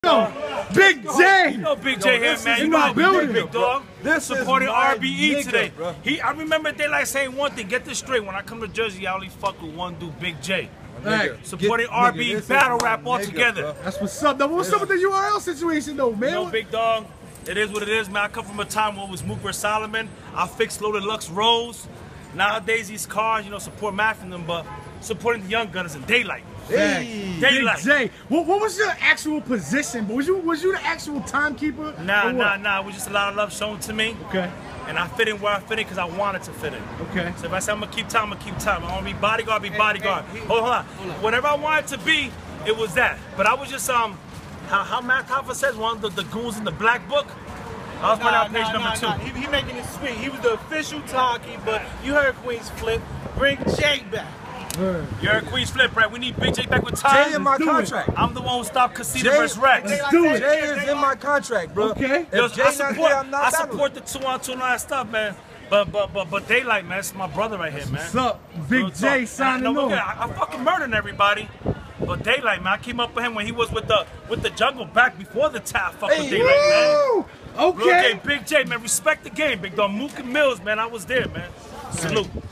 Yo, Big J! You know Big J here, man. You know how we do, Big Dog. This supporting RBE today. Bro. I remember they like saying one thing. Get this straight. When I come to Jersey, I only fuck with one dude, Big J. Supporting RBE battle rap all together. That's what's up. Now, what's up with the URL situation, though, man? You know, Big Dog, it is what it is, man. I come from a time when it was Mook vs. Solomon. I fixed Loaded Lux Rolls. Nowadays, these cars, you know, support Math and them, but supporting the Young Gunners in Daylight. Hey, Daylight. Big J, what was your actual position? Was you the actual timekeeper? Nah. It was just a lot of love shown to me. Okay. And I fit in where I fit in because I wanted to fit in. Okay. So if I say I'm gonna keep time, I'm gonna keep time. I wanna be bodyguard, Hold on. Whatever I wanted to be, it was that. But I was just how Matt Hoffa says, one of the goons in the black book. I was running out page number 2. He making it sweet. He was the official timekeeper. You heard Queen's Flip. Bring Jay back. You heard Queen's Flip, right? We need Big J back with time. Jay in my contract. I'm the one who stopped Casita vs. Rex. Let's do it. Jay is in my contract, bro. Okay. If Jay not here, I'm not I support the 2-on-2 and all that stuff, man. But Daylight, man, it's my brother right here, man. What's up? Big J signing off. I fucking murdering everybody. But Daylight, man, I came up with him when he was with the Jungle back before the tap. Fuck with Daylight, man. Okay. Big J, man, respect the game, Big Dog. Mook and Mills, man, I was there, man. Salute.